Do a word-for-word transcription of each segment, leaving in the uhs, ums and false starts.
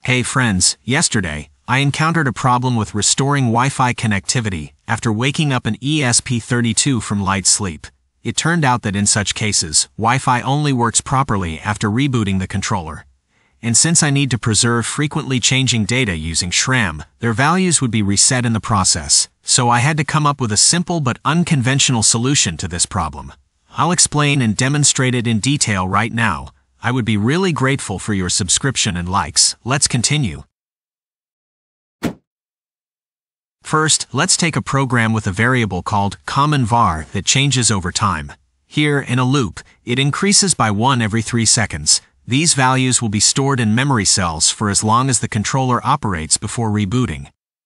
Hey friends, yesterday, I encountered a problem with restoring Wi-Fi connectivity after waking up an E S P thirty-two from light sleep. It turned out that in such cases, Wi-Fi only works properly after rebooting the controller. And since I need to preserve frequently changing data using SRAM, their values would be reset in the process, so I had to come up with a simple but unconventional solution to this problem. I'll explain and demonstrate it in detail right now. I would be really grateful for your subscription and likes. Let's continue. First, let's take a program with a variable called common var that changes over time. Here, in a loop, it increases by one every three seconds. These values will be stored in memory cells for as long as the controller operates before rebooting.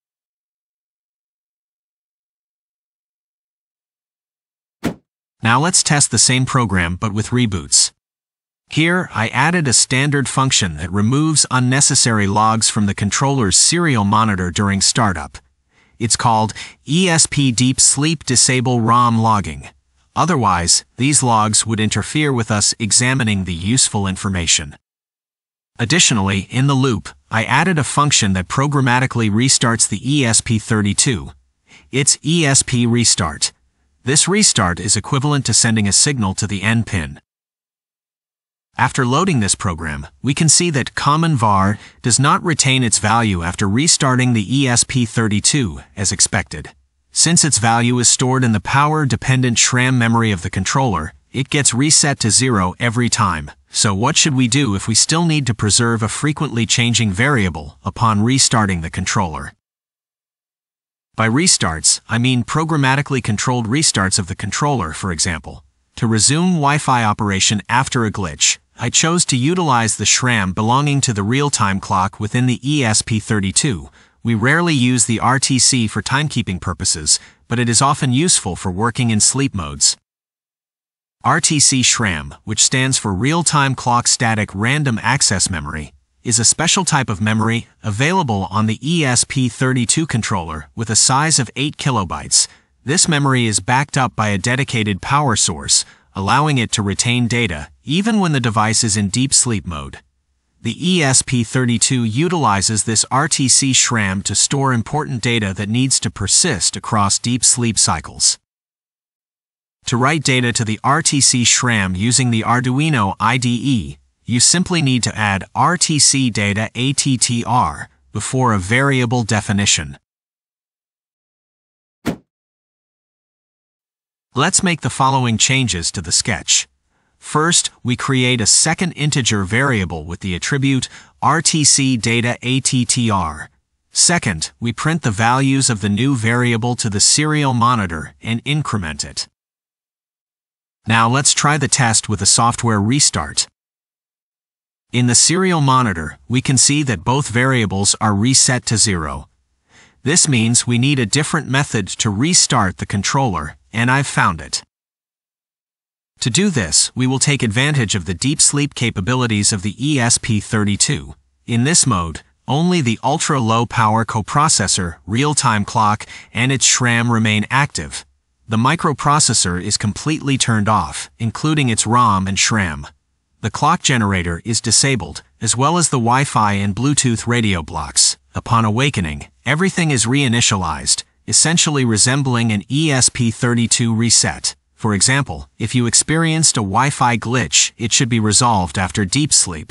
Now let's test the same program but with reboots. Here, I added a standard function that removes unnecessary logs from the controller's serial monitor during startup. It's called E S P Deep Sleep Disable ROM Logging. Otherwise, these logs would interfere with us examining the useful information. Additionally, in the loop, I added a function that programmatically restarts the E S P thirty-two. It's E S P restart. This restart is equivalent to sending a signal to the N pin. After loading this program, we can see that common var does not retain its value after restarting the E S P thirty-two as expected. Since its value is stored in the power-dependent SRAM memory of the controller, it gets reset to zero every time. So what should we do if we still need to preserve a frequently changing variable upon restarting the controller? By restarts, I mean programmatically controlled restarts of the controller, for example. To resume Wi-Fi operation after a glitch, I chose to utilize the SRAM belonging to the real-time clock within the E S P thirty-two. We rarely use the R T C for timekeeping purposes, but it is often useful for working in sleep modes. R T C SRAM, which stands for Real-Time Clock Static Random Access Memory, is a special type of memory available on the E S P thirty-two controller with a size of eight kilobytes. This memory is backed up by a dedicated power source, allowing it to retain data even when the device is in deep sleep mode. The E S P thirty-two utilizes this R T C SRAM to store important data that needs to persist across deep sleep cycles. To write data to the R T C SRAM using the Arduino I D E, you simply need to add R T C data attr before a variable definition. Let's make the following changes to the sketch. First, we create a second integer variable with the attribute R T C data attr. Second, we print the values of the new variable to the serial monitor and increment it. Now let's try the test with a software restart. In the serial monitor, we can see that both variables are reset to zero. This means we need a different method to restart the controller, and I've found it. To do this, we will take advantage of the deep sleep capabilities of the E S P thirty-two. In this mode, only the ultra-low power coprocessor, real-time clock, and its SRAM remain active. The microprocessor is completely turned off, including its ROM and SRAM. The clock generator is disabled, as well as the Wi-Fi and Bluetooth radio blocks. Upon awakening, everything is reinitialized, essentially resembling an E S P thirty-two reset. For example, if you experienced a Wi-Fi glitch, it should be resolved after deep sleep.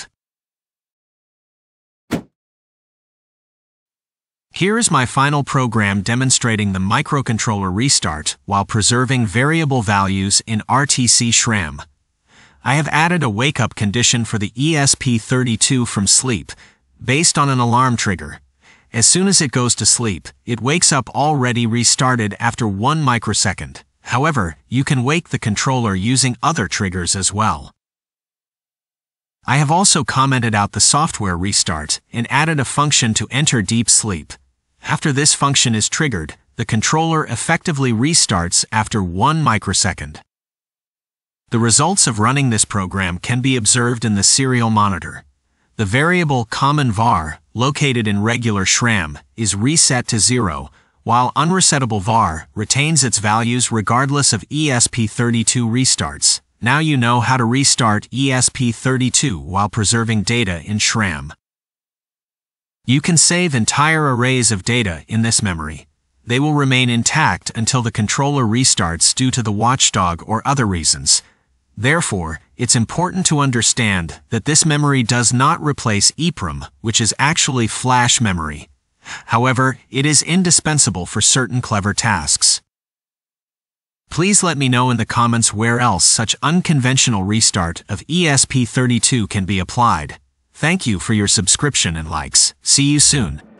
Here is my final program demonstrating the microcontroller restart while preserving variable values in R T C SRAM. I have added a wake-up condition for the E S P thirty-two from sleep, based on an alarm trigger. As soon as it goes to sleep, it wakes up already restarted after one microsecond. However, you can wake the controller using other triggers as well. I have also commented out the software restart and added a function to enter deep sleep. After this function is triggered, the controller effectively restarts after one microsecond. The results of running this program can be observed in the serial monitor. The variable common var, located in regular SRAM, is reset to zero, while unresettable var retains its values regardless of E S P thirty-two restarts. Now you know how to restart E S P thirty-two while preserving data in SRAM. You can save entire arrays of data in this memory. They will remain intact until the controller restarts due to the watchdog or other reasons. Therefore, it's important to understand that this memory does not replace EEPROM, which is actually flash memory. However, it is indispensable for certain clever tasks. Please let me know in the comments where else such unconventional restart of E S P thirty-two can be applied. Thank you for your subscription and likes. See you soon.